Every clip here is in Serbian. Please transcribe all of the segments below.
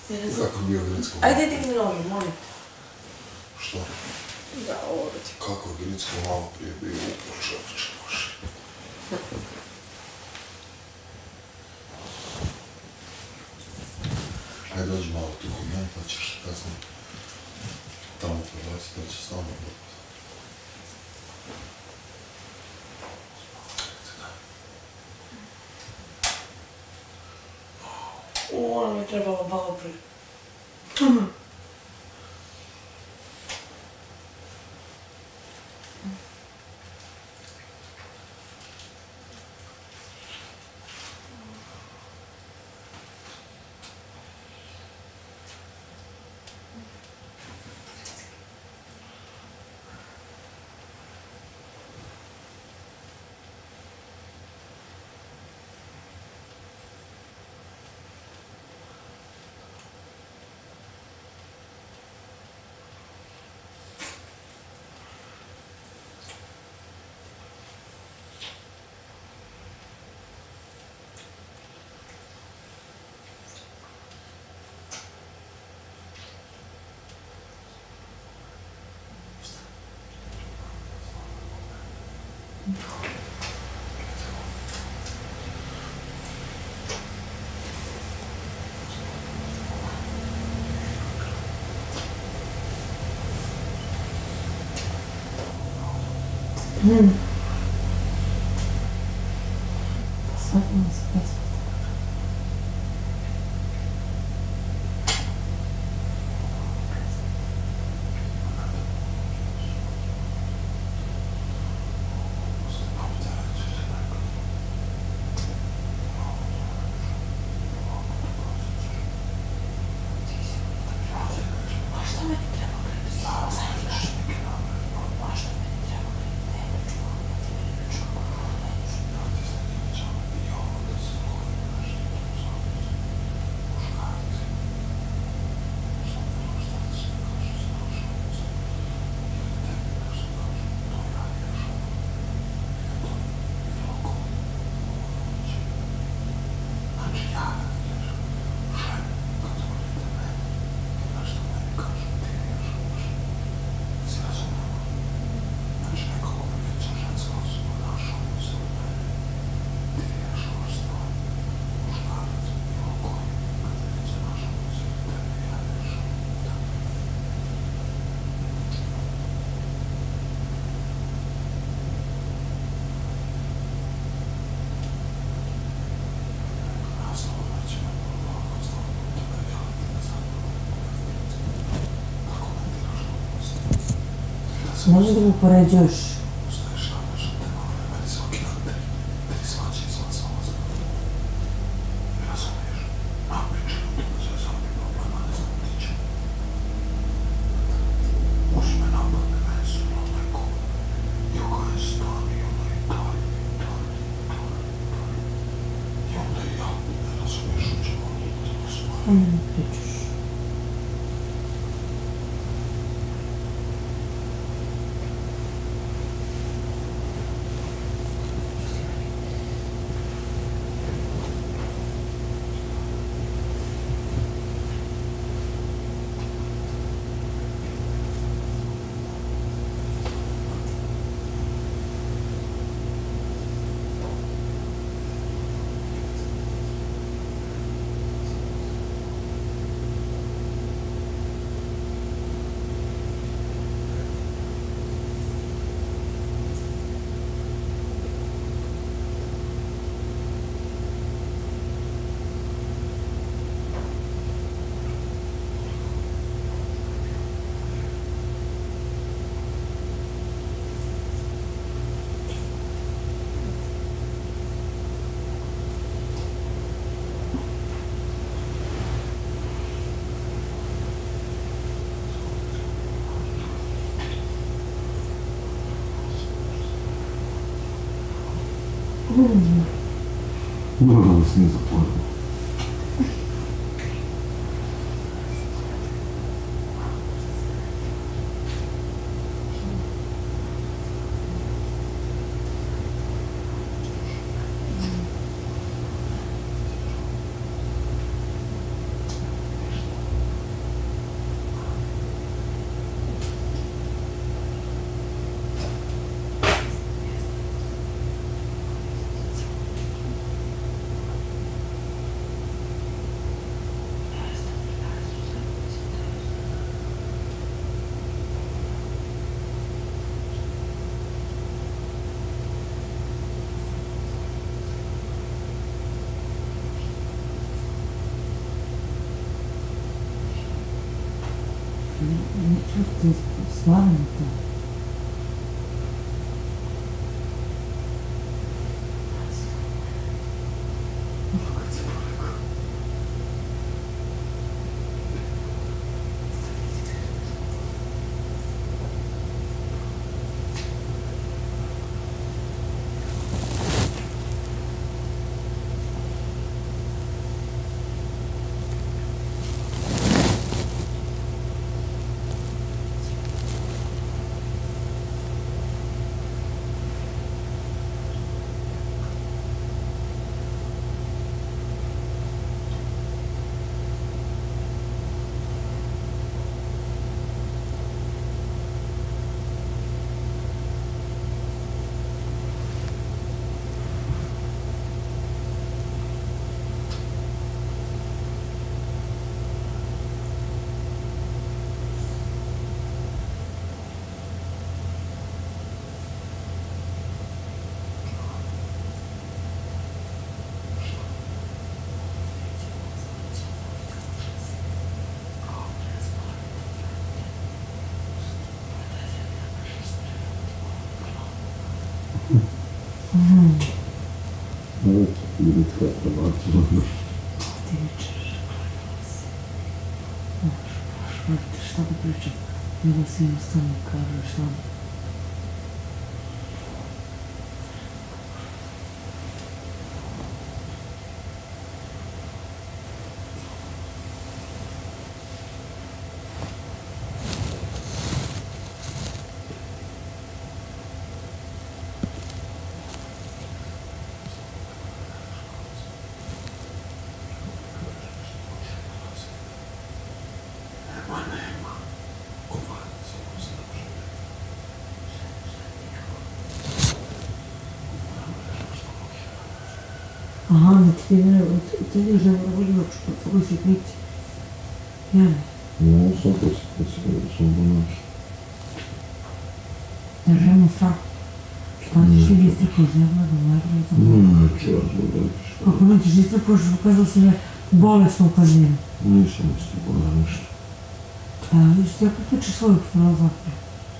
Kako je bio Gricko? Ajde digni nožu, molim. Što? Da, ovo da ti... Kako je Gricko malo prije bio upor čovječe loši. Ajde dođi malo tu kod mene pa ćeš kasnije tamo prebaciti da će s nama dobiti. Ona mi je trebala malo prije. Svakim se pesma. Možeš da mi poređuješ? Šta mi pričaš? Moram da se nije zatvorilo. Čuti, slavim to. Evet, yürü tıkatla artırılır. Ti vičeš, klanjala si. Možete šta da pričam? Nego si jednostavno kažeš šta. Aha, da ti ideš da vrlo što tvoj si kriti. Jel? No, sad sam bonaš. Držamo sa. Šta ćeš i isti poželjela da mladila za mladila? Neću razgledati što. Kako nećeš isti poželjela, ukazao si me bolesno ukazijem. Nisam isti bonaš ništa. Viš ti opet priči svoju filozofiju.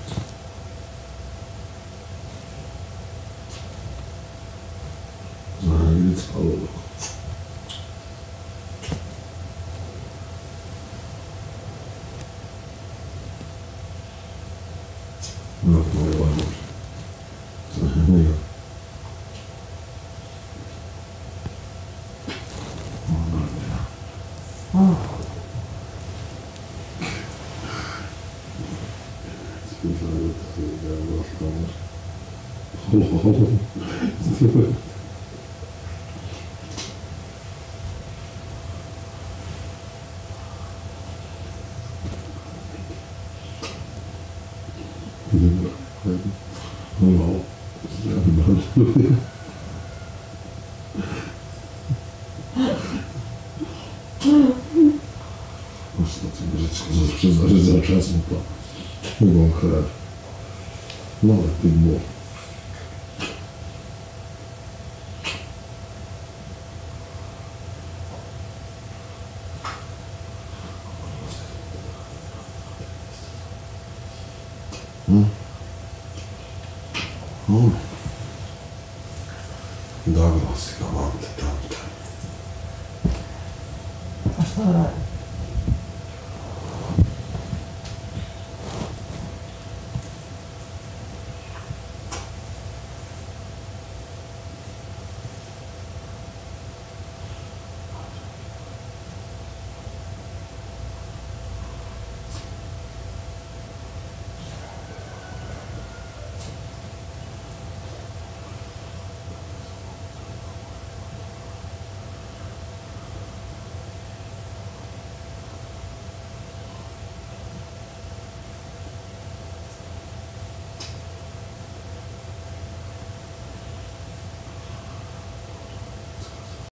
Znam, vidjeti spalo dok. Vratno ovaj može. Znam, njega. O, Ostati brzečko, za čas mu to. Nego hrad. Malo ti bol. Dobro si ga, mam te tam. a šta radi?